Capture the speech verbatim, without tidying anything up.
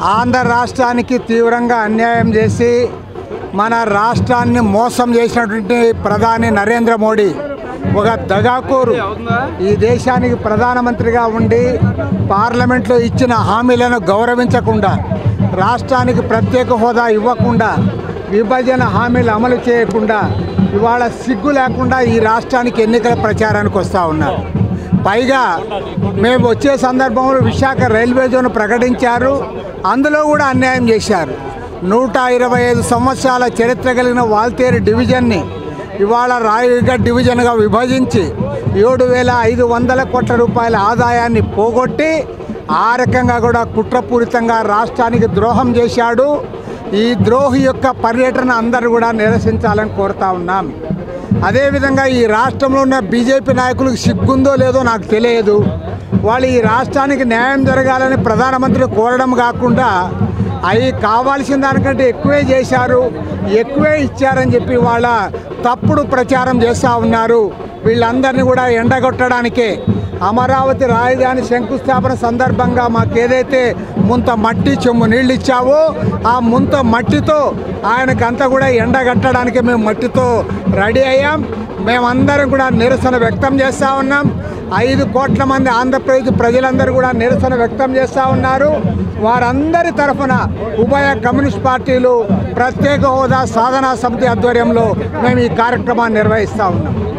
ఆంధ్ర రాష్ట్రానికి తీవ్రంగా అన్యాయం చేసి మన రాష్ట్రాన్ని మోసం చేసినటువంటి ప్రధాని నరేంద్ర మోడీ ఒక దగాకోరు ఈ దేశానికి ప్రధానమంత్రిగా ఉండి పార్లమెంట్లో ఇచ్చిన హామీలను గౌరవించకుండా, రాష్ట్రానికి ప్రత్యేక హోదా ఇవ్వకుండా, విభజన హామీలు అమలు చేయకుండా ఇవాళ సిగ్గు లేకుండా ఈ రాష్ట్రానికి ఎన్నికల ప్రచారానికి వస్తూ ఉన్నారు. పైగా మేము వచ్చే సందర్భంలో విశాఖ రైల్వే జోన్ ప్రకటించారు, అందులో కూడా అన్యాయం చేశారు. నూట ఇరవై ఐదు సంవత్సరాల చరిత్ర కలిగిన వాల్తేరు డివిజన్ని ఇవాళ రాయగఢ్ డివిజన్గా విభజించి ఏడు వేల ఐదు వందల కోట్ల రూపాయల ఆదాయాన్ని పోగొట్టి ఆ రకంగా కూడా కుట్రపూరితంగా రాష్ట్రానికి ద్రోహం చేశాడు. ఈ ద్రోహి యొక్క పర్యటన అందరూ కూడా నిరసించాలని కోరుతా ఉన్నాం. అదేవిధంగా ఈ రాష్ట్రంలో ఉన్న బీజేపీ నాయకులకు సిగ్గుందో లేదో నాకు తెలియదు. వాళ్ళు ఈ రాష్ట్రానికి న్యాయం జరగాలని ప్రధానమంత్రి కోరడం కాకుండా అవి కావాల్సిన దానికంటే ఎక్కువే చేశారు, ఎక్కువే ఇచ్చారని చెప్పి వాళ్ళ తప్పుడు ప్రచారం చేస్తూ ఉన్నారు. వీళ్ళందరినీ కూడా ఎండగొట్టడానికే అమరావతి రాజధాని శంకుస్థాపన సందర్భంగా మాకు ఏదైతే ముంత మట్టి చెమ్ము నీళ్ళు ఇచ్చావో ఆ ముంత మట్టితో ఆయనకంతా కూడా ఎండగట్టడానికి మేము మట్టితో రెడీ అయ్యాం. మేమందరం కూడా నిరసన వ్యక్తం చేస్తూ ఉన్నాం. ఐదు కోట్ల మంది ఆంధ్రప్రదేశ్ ప్రజలందరూ కూడా నిరసన వ్యక్తం చేస్తూ ఉన్నారు. వారందరి తరఫున ఉభయ కమ్యూనిస్ట్ పార్టీలు ప్రత్యేక హోదా సాధనా సమితి ఆధ్వర్యంలో మేము ఈ కార్యక్రమాన్ని నిర్వహిస్తూ ఉన్నాం.